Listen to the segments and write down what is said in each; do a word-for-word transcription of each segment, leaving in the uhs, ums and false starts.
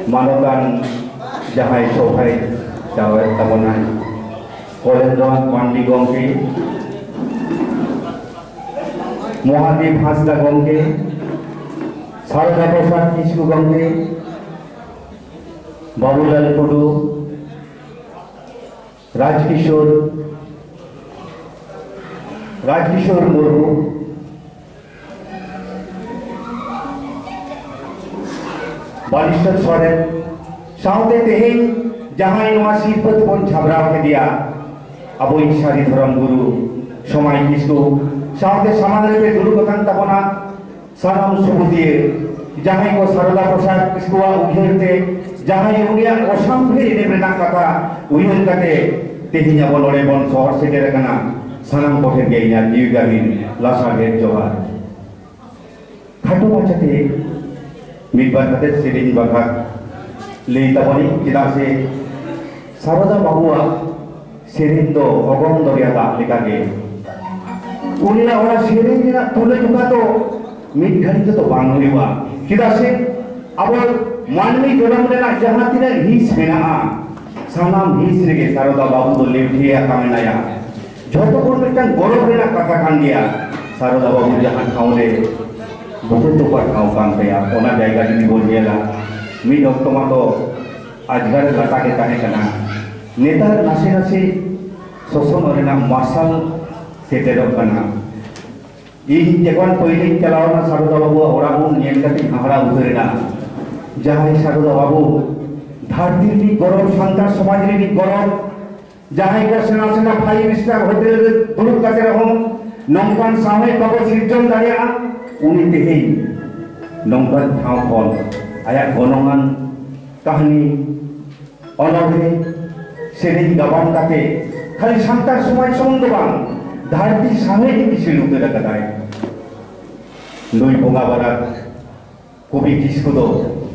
मानोतान जहां सोहाय जावे तबना कलेन्द्रनाथ पांडे गंगे महादेव हांसदा गंगे सारदा प्रसाद किस्कु गंगे बाबूलाल टुडू राजकिशोर राजकिशोर मुर्मू बालिस्टर सोरेन साउते तेहें जहां नवा सिरपत बन छाबरा के दिया अब सारी धर्म गुरु समाय किस्कु साउते समाज रे गुरु कथन तबना सानाम सुबुदिए जहां को सारदा प्रसाद किस्कुआ उहेरते जहां उनिया ओसाम फेरी ने बेना कथा उहेर कते तेहिया बनोरे बन शहर से डेरकना सानाम कोठे गेइया जीवगामिन लासा गेट जोहार खाटो माचते मिदबार कते सिरिन बाखा लेइताबनी चिदा से सारदा बाबुआ सिरिन दो अगम दरिया दा लेकागे उनिया ओना सिरिन ना तुले जुका तो मिद घड़ी तो बांग हुआ चिदा से अब मानवी जन्म लेना जहां तिना हिस मेना सानाम हिस रेगे सारदा बाबू तो लेवठिया कामेनाया जोतो कोन मिटन गौरव रेना कथा कान दिया सारदा बाबू जहां ठाउले बहुत तो पर ठाउ कान तया ओना जायगा जि बोल गेला मिद अक्तो मा तो आजगार लटा के ताहे कना नेता नासे नासे सोसन रेना मार्शल सेटेर कना इन जेगन पहिले चलावना सारदा बाबू ओराबू नियम कति हाहरा उतरेना जहां सारदा बाबू धरती की गौरव संतान समाज रे गौरव जहां का सेना सेना फाइव स्टार होटल दुरुक कते रहो नंकान सामय बाबू सिरजन दारिया उनी तेहे नंकान ठाव कोन आया गनंगान कहानी अनोहे सेरेन गाबान कते खाली संतान समाज संबंध बांग धरती सामय की किसी लोग रखदाय नई बोंगा बारा कवि किसको दो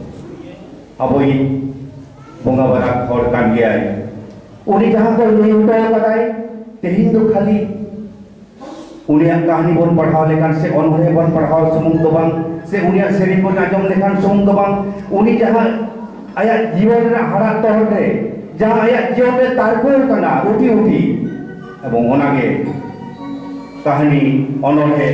अबोई बोंगा बारा और कान गया है उन्हीं जहां को नहीं उठाया बताए तेहिं दो खाली उन्हीं कहानी बोल पढ़ाओ लेकिन से अनोहे बोल पढ़ाओ समुंग दो बांग से उन्हीं सेरी को नाजम लेकिन समुंग दो बांग उन्हीं जहां आया जीवन रे हरा तोहरे जहां आया जीवन रे तारकुल कना उठी उठी एवं ओनागे कहानी अनोहे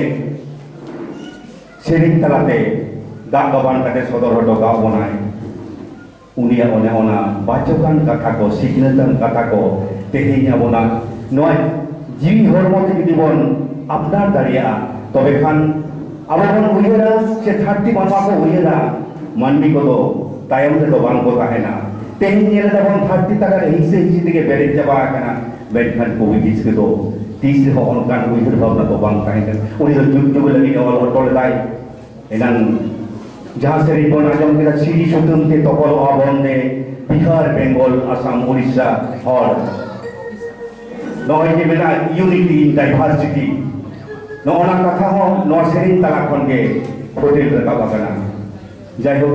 सेरी तलाते दाग गबान कते सदर हटो गा बनाए उनिया ओने ओना बाचकान कथा को सिग्नेचर कथा को तेहिया बोना नय जीवी हरमो के जीवन अपनार दारिया तबे खान आबोन उयरा से धरती मानवा को उयरा मानवी को तो तायम ते तो बांग को ताहेना तेहि नेल दबन धरती तकर हिसे हिसे दिके बेरे जबा कना बेखान को विदिस के तो तीस हो अनकान उयर भावना तो बांग ताहेना उनी तो जुग जुग लगी और टोल दाई एनान जहां से रिपोर्ट आजम के सीरी सुतुम ते तपल अबंदे बिहार बेंगल आसाम उड़ीसा और नय के मेना यूनिटी इन डाइवर्सिटी नोना कथा हो नो सेरिन तला खन के होटल रका बागना जाय हो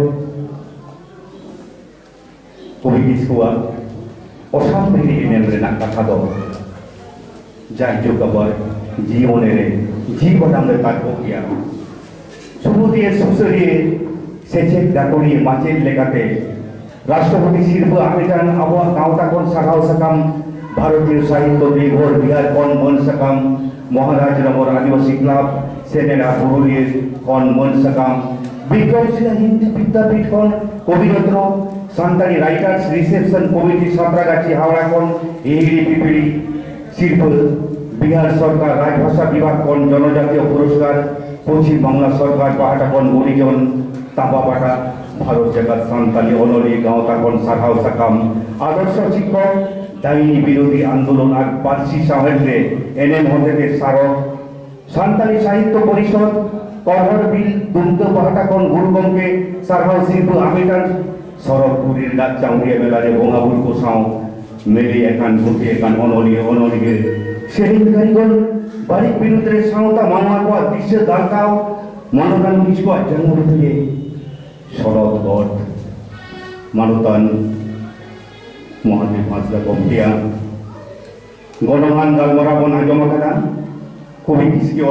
कवि किसुआ ओसाम मेरी नेम रेना कथा दो जाय जो कबर जीवन रे जीवन में काटो किया सुबुदिए सुसरिए सेचेक दाकोरी माचेल लेकाते राष्ट्रपति शिल्प आमिटान आबो गावता कोन सागाव सकाम भारतीय साहित्य विभोर बिहार कोन मन सकाम महाराज नगर आदिवासी क्लब सेनेरा बुरुलिए कोन मन सकाम विक्रमशिला हिंदी विद्यापीठ कोन कवि रत्न संतानी writers reception committee Santragachi Howrah कोन एहिड़ी पिपिड़ी शिल्प बिहार सरकार राजभाषा विभाग कोन जनजातीय पुरस्कार पश्चिम बांगला सरकार पाहाटा कोन गुरीजन ताबापाटा भारत जगत सान्ताली अनली गाँवता कोन साखाव सकाम आदर्श शिक्षक दायनी विरोधी आंदोलन आग पारसी साहेबरे एनएम होते सारक सान्ताली साहित्य परिषद करहर बिल दुमके पाहाटा कोन गुरु गंगे सारहाव शिल्प आमिटान सरकपुरी रात चाउरिया मेलारे बंगाबुर को साव मेले एकान भूखे एकान अनली अनली सेरिन कारीगल बारिक बिरुद्रे सावता मानवा को दृश्य दालकाव मानवतान किसको जन्म होते शरद गढ़ मानवतान महादेव हांसदा गंगेया गणमान गालमरा बन आजम कदा कवि किसको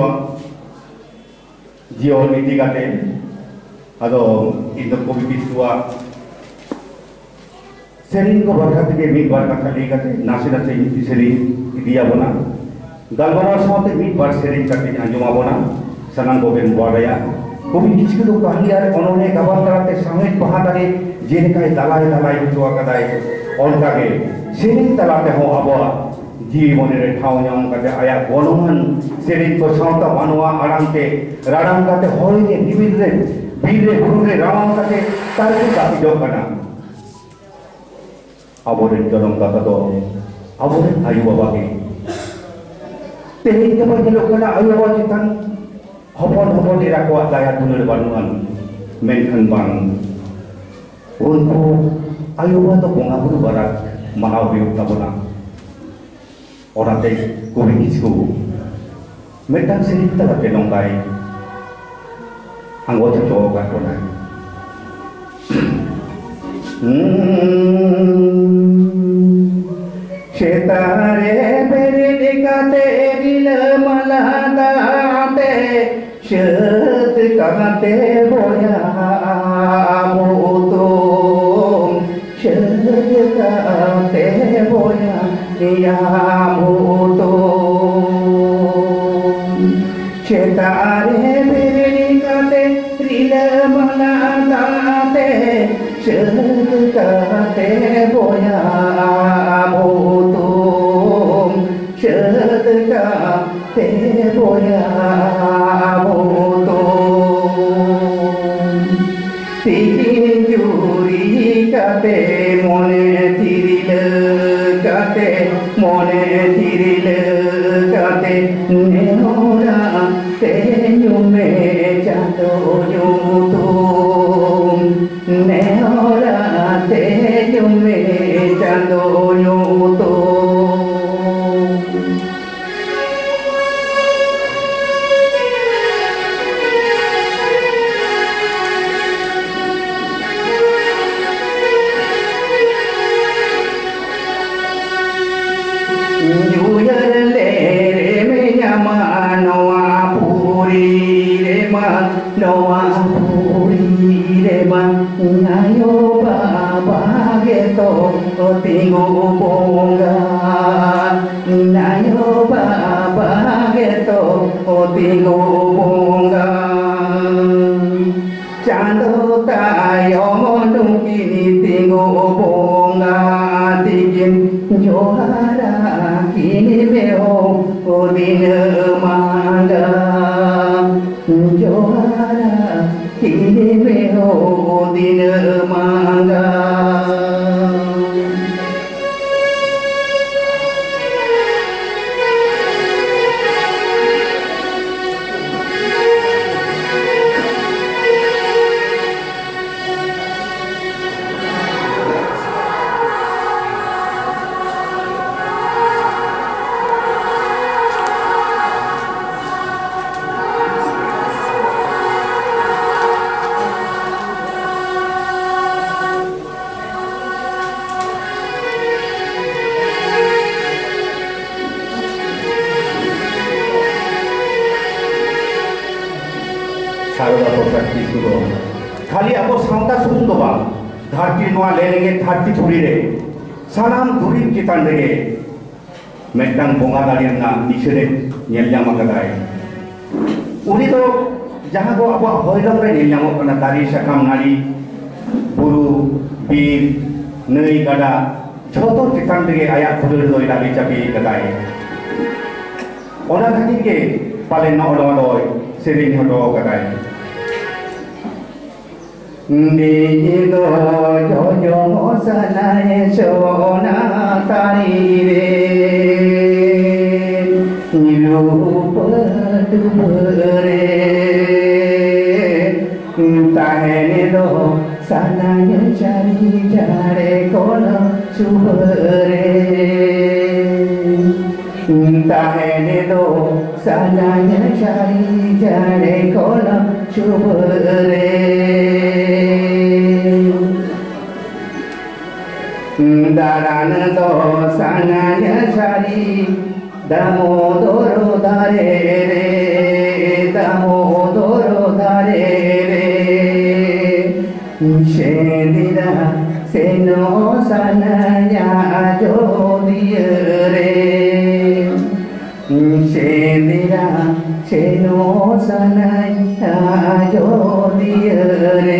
जीवन नीति गाते अदो इन कवि किसुआ सेरिंग को बरखा के मिट बार कथा ले करते नासे नासे इति सेरिंग दिया बना गलबाना साथे मिट बार सेरिंग करते अंजुमा बना सनान गोबेन बड़ाया कवि किछु तो कहानी आर अनोने गाबार तराते सामयिक बाहादारे जेनेकाय दालाय दालाय हुआ कदाय अनकागे सेरिंग तलाते हो आबो जीवने रे ठाव ᱧᱟᱢ ᱠᱟᱛᱮ आया गणमान सेरिंग को सावता मानवा आरामते राडाम काते होय बिबिर रे बीर रे गुरु रे राम काते तारके काति जो कना अबोरे जलम काता दो अबोरे आयु बाबा के तेहे के बजलो कना आयु बाबा चितान हपन हपन ira ko daya dunur banuan menkan bang unku ayu bawa to bonga buru barat manau biu tabona orate kubi kisku metang serita la penongkai anggota cowok kan pona Cetare beri dikate bila maladate Syed kate boya mutum Syed kate boya dia mutum Cetare beri dikate bila maladate Syed kate boya mutum Syed kate boya kate mone tiril kate mone tiril kate neora te nyume chando nyutum neora te nyume chando nyutum Noa puri rema nayo baba geto tingo bonga nayo baba geto tingo bonga chando tayo monukini tingo bonga tikin johara kini meo odina manga johara kini meo odina manga खाली अब सावता सुबुं दो बां धरती नोआ लेलेगे धरती थुरी रे सानाम धुरी चितान रेगे मेटang बोंगा दाड़ी ना निशरे नेलजामा कदाय उनी तो जहां को अब होइलम रे नेलजामा कना दाड़ी साकाम नाड़ी बुरु बीर नई गडा छोटो चितान रेगे आया खुदर दोय दाड़ी चापी कदाय ओना खातिर के पाले न ओडो ओडोय सेरिंग हटो कदाय Nido jojo sanae sona tarire Nirupa tubere Tahene do sanae cari jare kono subere Tahene do sanae cari jare kono subere Daran do sananya cari damodoro dare re damodoro dare re Shedira seno sananya jodiye re Sendira seno sanaya jodiye re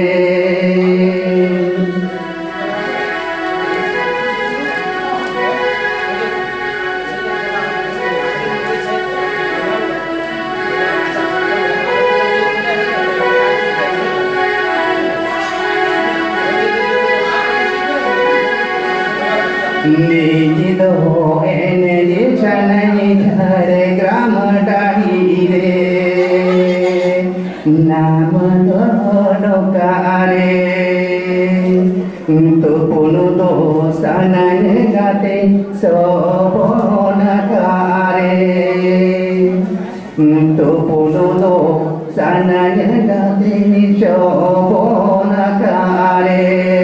निजिदो एने जिछनै धरे ग्राम डाही रे नाम डोकारे तो पुनु दो सनन गाते सोबन कारे तो पुनु दो सनन गाते सोबन कारे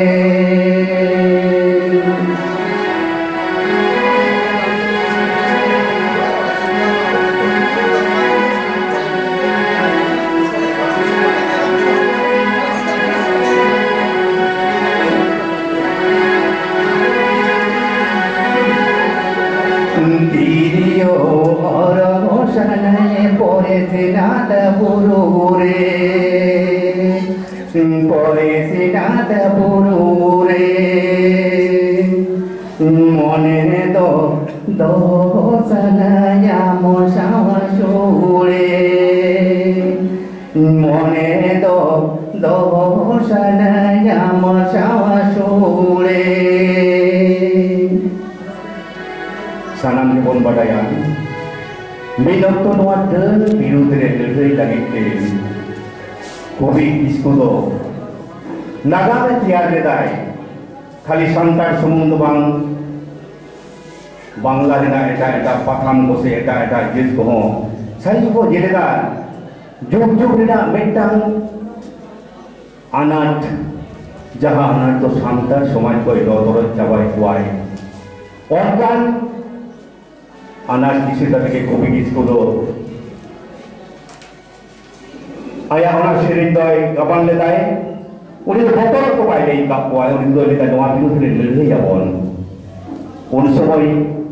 Dirio oro sanaye pore sinat purure pore sinat purure mone do do sanaya mosawasure mone do do sanaya mosawasure sanam dibon badaya minokto noa deun birudre leudeuy lagite kobi kisku do nagame tiar leday khali santar sumung bang bangla rena eta eta pakham ko se eta eta jis ko sari ko jeleda jug jug rena mettang anat jaha anat to santar somaj ko dodorot jabai kuai organ anak kisah dari kopi kisku do, ayah anak sering doi kapan ledai, udah botol ko pai dei kap kuai, udah doi ledai doa biru sering ledai ya bon, un semoi,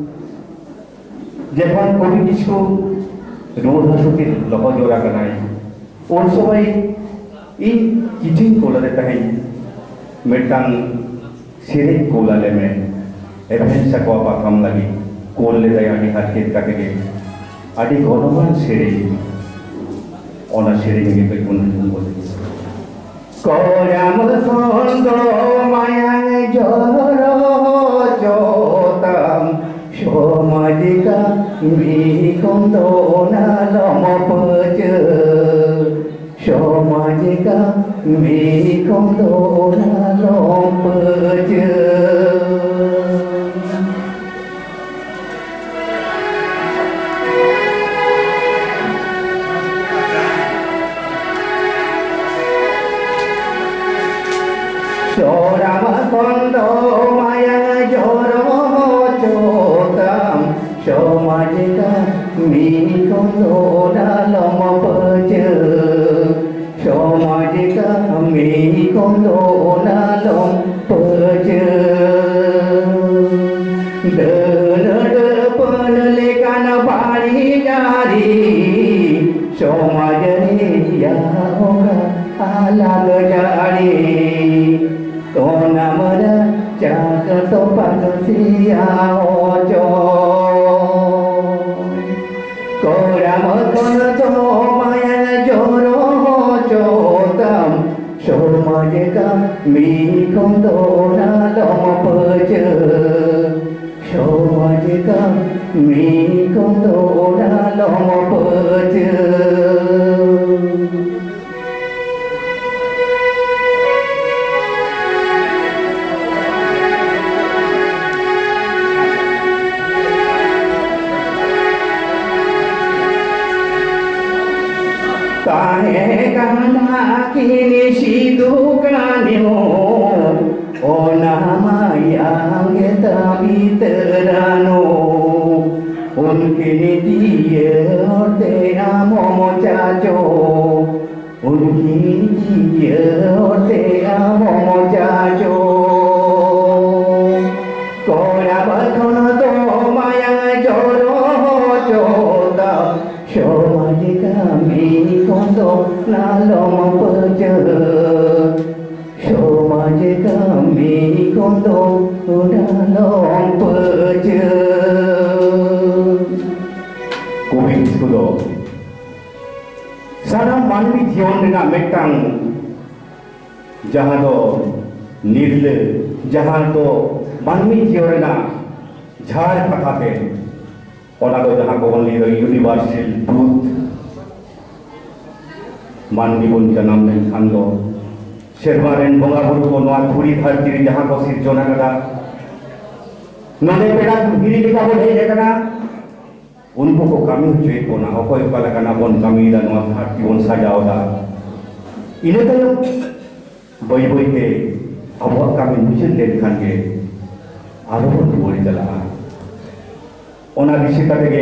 jepang kopi kisku, dua hasutin lepas jora kenai, un semoi, in kijing kola ledai, metang sering kola leme, even sakwa pakam lagi. कोल्ले दयानी हाथेत काटेगे आदि गणमान सेरे ओना सेरे में कोई गुण बोले कोराम सोंदो मायांग जोरो जोतम सोमाजिका विकोंदो नालम पज सोमाजिका विकोंदो नालम पज Sorama kondo maya joro jotam somajika mi kondo dalam peje somajika mi kondo dalam peje dana depan lekan bari jari somajani ya ora alag jari Tona mera jaga topan siya ojo Koram kono maya joro jotam somajika mi kondo dalam peje somajika mi kondo dalam peje Tahe kana kini sidukanyo O nama yang kita biterano Unkini dia orte amo mochacho Unkini dia orte amo mochacho समाज kami kondo dalam peja. Kubing kudo. Sarang manwi jiwan dengan metang jahan do nirle jahan do manwi jiwan dengan झाड़ पकाते ओना दो जहाँ को बंदी दो universal truth मानवी बन जन्म में खांदो शेरवारेन बंगा बुरु को नवा थोड़ी धरती जहाँ को सिर जोना करा नने पेड़ा गिरी लिखा बोल है लेकिन उनको को कमी हुई को ना कोई कला करना बन कमी दा नवा धरती बन सजाओ दा इन्हें तो बोई बोई के अब वह कमी मुझे ले खाने आरोपन बोली चला ओना दिशिता तेगे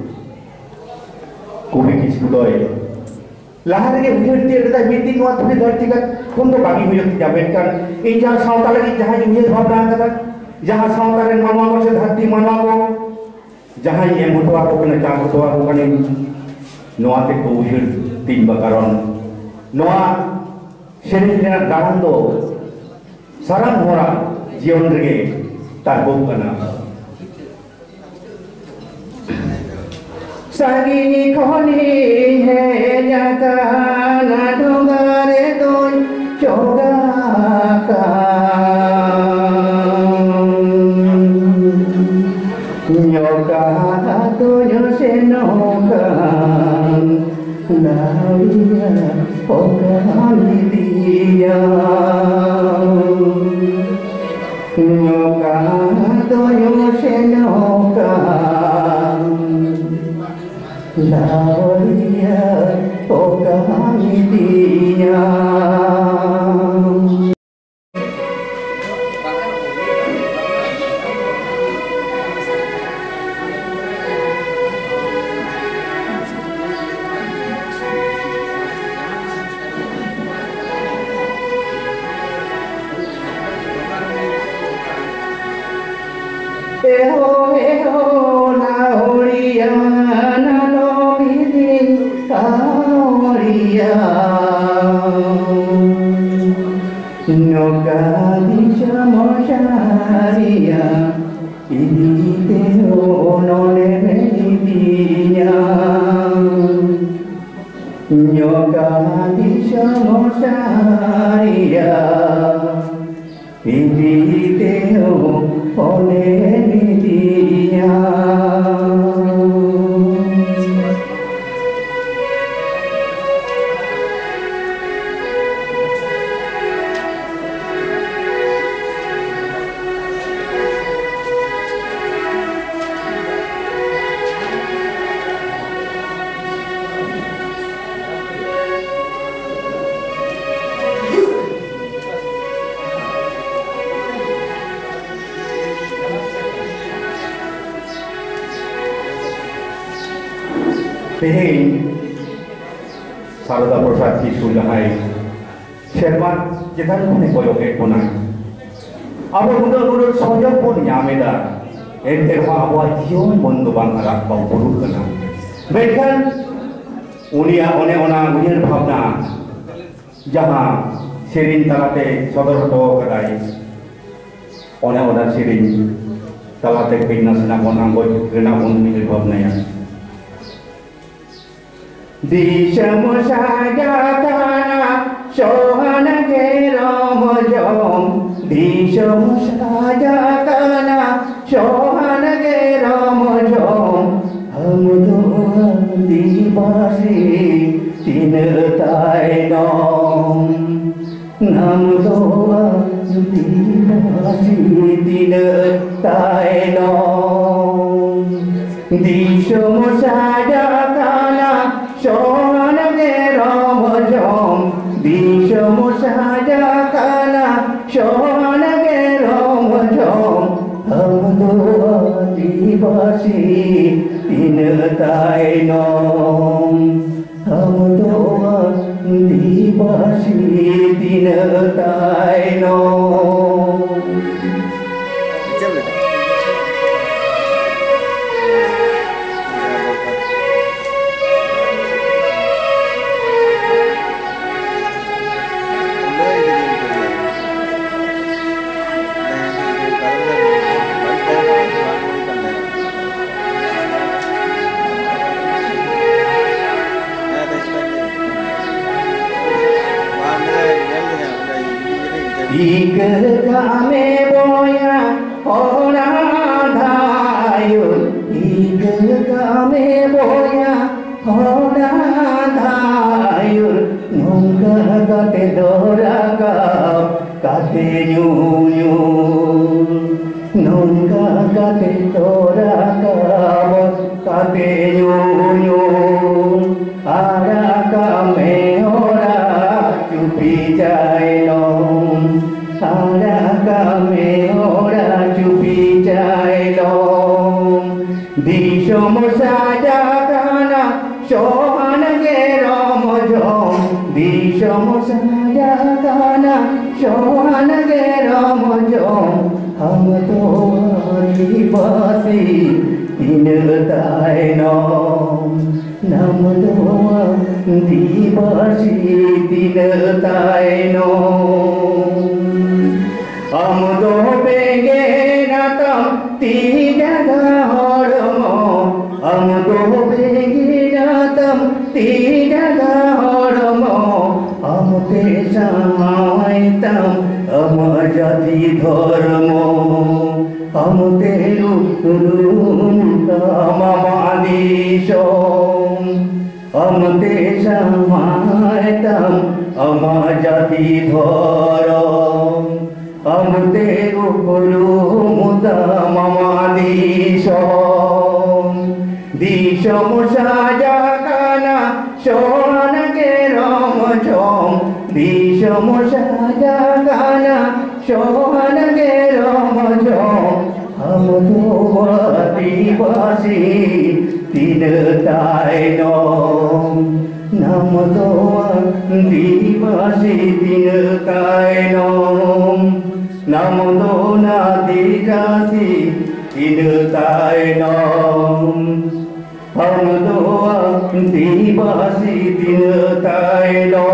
कोबी किसको दोए लाहर के उजड़ते रहता मीटिंग हुआ थोड़ी धरती का कौन तो बाकी हुई होती जाबेट कर इन जहाँ साउता लगी जहाँ ये भावना करता जहाँ साउता रे मानवा को से धरती मानवा को जहाँ ये मुतवा को कने चार मुतवा को कने नोआते को उजड़ तीन बकारों नोआ शरीर के ना दान दो सारा मोरा जीवन रगे तारबों करना Sagi khoni he jaka na dongare doi chogaka nyoka to yose noka naiya okaliya nyoka to yose noka Lauria Pokamidia Eho eho Lauria Nyoka bisa mosaria ini teo nole medinya Nyoka bisa mosaria ini teo nole medinya Tehing Sarada Persati Sulahai Sherman kita pun koyok ekonai Abo mundur-mundur soyok pun nyameda ente hawa jion bondo bangara pemburu kena bahkan unia one ona unir bhavna jaha serin talate sodor to kadai one ona serin talate pinna sena bonanggo kena bon unir bhavna ya Dishamu saja kana sohana gerom jom Dishamu saja kana sohana gerom jom Hum dua dibasi tinatai nom Nam dua dibasi tinatai nom Dishamu saja kana Sohana gerom jom Dishamu saja kana Sohana gerom jom Hum dua dibasi tinatai nom Hum dua dibasi tinatai nom Unka kate tora kabos kate yuyun Ara kame ora chupi jai nom Ara kame ora chupi jai nom Disho mosaja kana sohan gero mojom Disho mosaja kana sohan gero mojom हम तो आदिवासी तीन तायनो नाम तो आदिवासी तीन तायनो हम तो बेगे नातम तीन गहरमो हम तो बेगे नातम तीन गहरमो हम ते समायतम हम जाति धर्म हम तेरु रूपमादिश हम ते समायतम हम जाति धर्म हम तेरु रूपमादिश दिश मुसाजा काना सोन के राम झोम दिश मुसाजा काना सोहन के राम झोम हम तो आदिवासी तीन तायनो नाम तो आदिवासी तीन तायनो नाम तो आदिवासी तीन तायनो हम तो आदिवासी तीन तायनो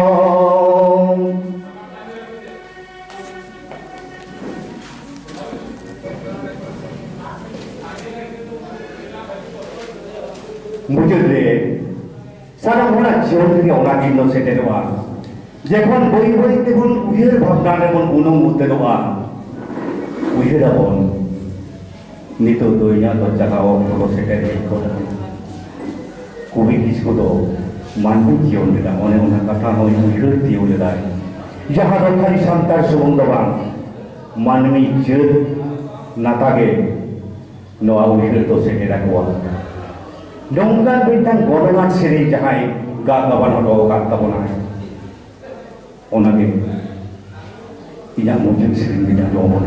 मुझे सारा होना जीवन থেকে অনাদিন সেটেরবা যখন বই বই তখন উইয়ের ভাবনা মন উনো মুতেরবা উইয়ের বন নিতো দইয়া তো জাগাও পুরো সেটের কথা কবি কিসকো তো মানবী জীবন দিলা মনে মনে কথা নয় উইয়ের দিও দিলা যাহা রক্ষারি শান্তার সুবন্ধবান মানবী জেদ নাতাগে নোয়া উইয়ের তো সেটে রাখবা Dongkan bintang golongan seri jahai gak gaban hodo gak tabona. Onage tidak mungkin sering bintang domon.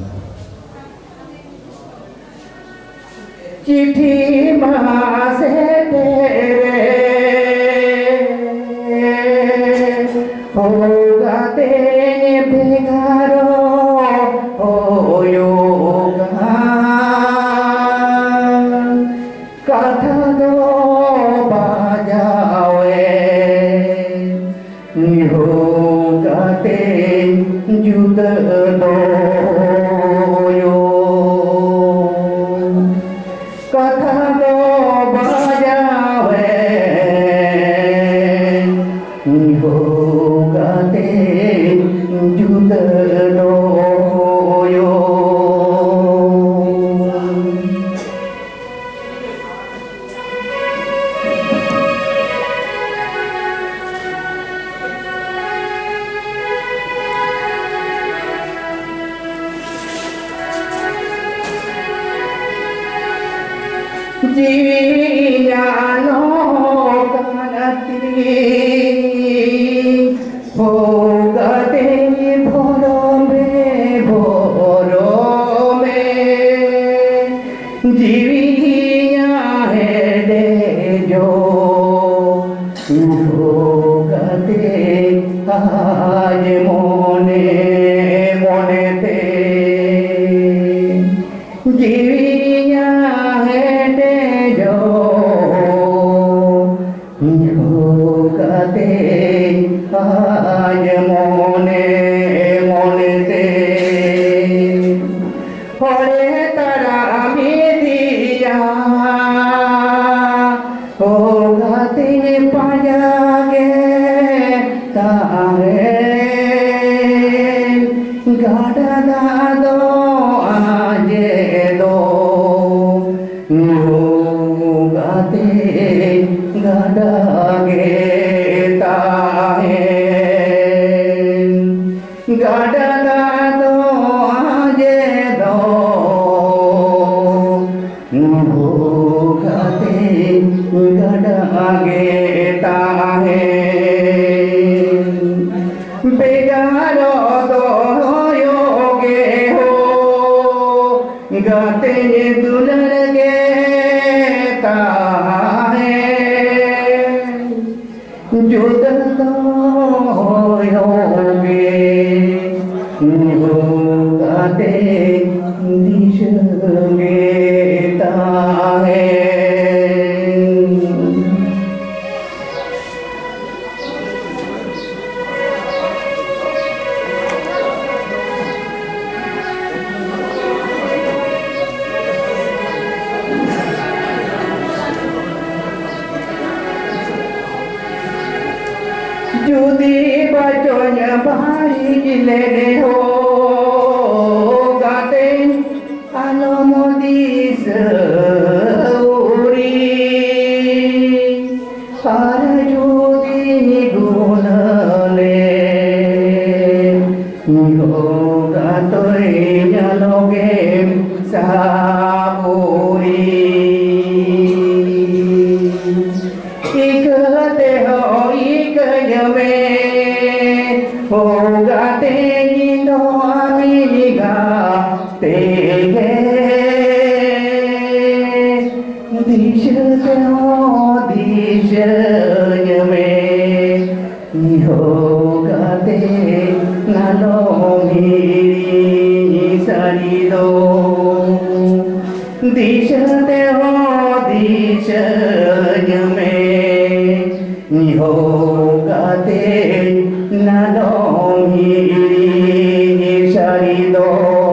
Chithi mahase tere hoga tene begaro hoyoga kata do bajawe hoga ten juta do yo kata do bajawe hoga ten juta do yo Jiwiyano kanati hogate bhorome bhorome jiwiya hede jo hogate aaj mone monete jiwiya hede होगते आज मोने मोनेते होरे तारा media होगते पाजागे तारे गाड़ा दादो आजे दो होगते gadage tahe gadada do aje do गाते दुलर के ताहे जुदा होगे गाते दिश के ताहे जुदी बचन भाई जिले हो गाते आलो मोदीस उरी हर जुदी गुणले हो गातो जालोगे साबुरी इकते हो इकयमे होगाते नो आमिगा तेगे दिश हो दिश में होगाते नालो मेरी सारी दो दिश हो दिश में होगाते नालो मेरी सारी दो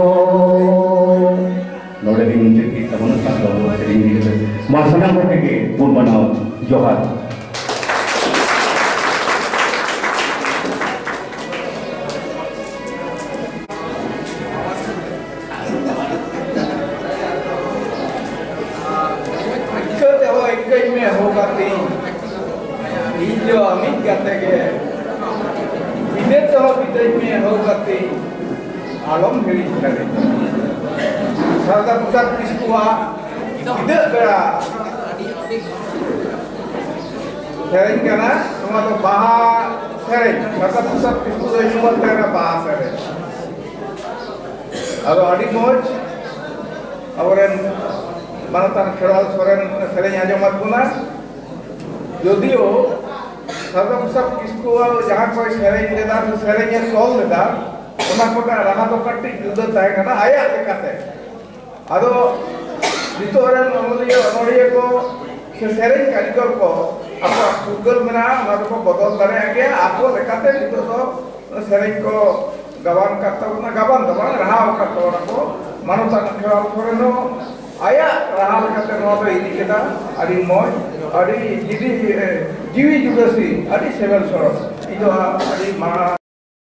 नोड़े भी मुझे की तमन्ना साथ हो सेरिंग दी के मासना को के गुण बनाओ जोहार इकते हो इकई में होगाते जो अमित कहते हैं विदेश हो विदेश में हो करते आलम भेड़ी करे सरदार प्रसाद किसकुआ विदेश बेड़ा सेरेंग करना तुम्हारा तो बाहा सेरेंग सरदार प्रसाद किसकु तो युमत करना बाहा सेरेंग अब अड़ी मोज औरन मानतान खेड़ाल सोरेन सेरेंग आजमत गुना यदियो सरदार प्रसाद किसकु जहाँ कोई सेरेंग लेदा तो सेरेंग ये कॉल लेदा उन्हें को रहा तो कट्टी जुदा ताहे करना आया लेकाते अदो नितोरन अनोलियो अनोलियो को सेरेंग कारीगर को आपको गूगल में ना हमारे को बदल करे आगे आपको लेकाते नितो तो सेरेंग को गवान करता हो ना गवान दबा रहा हो करता हो ना को मानवता खेड़ा करे नो आया रहा लेकाते नो तो इदी केदा अड़ी मोज अड़ी जिदी जीवी जुगसी अड़ी सेवन सरो इदो अड़ी मा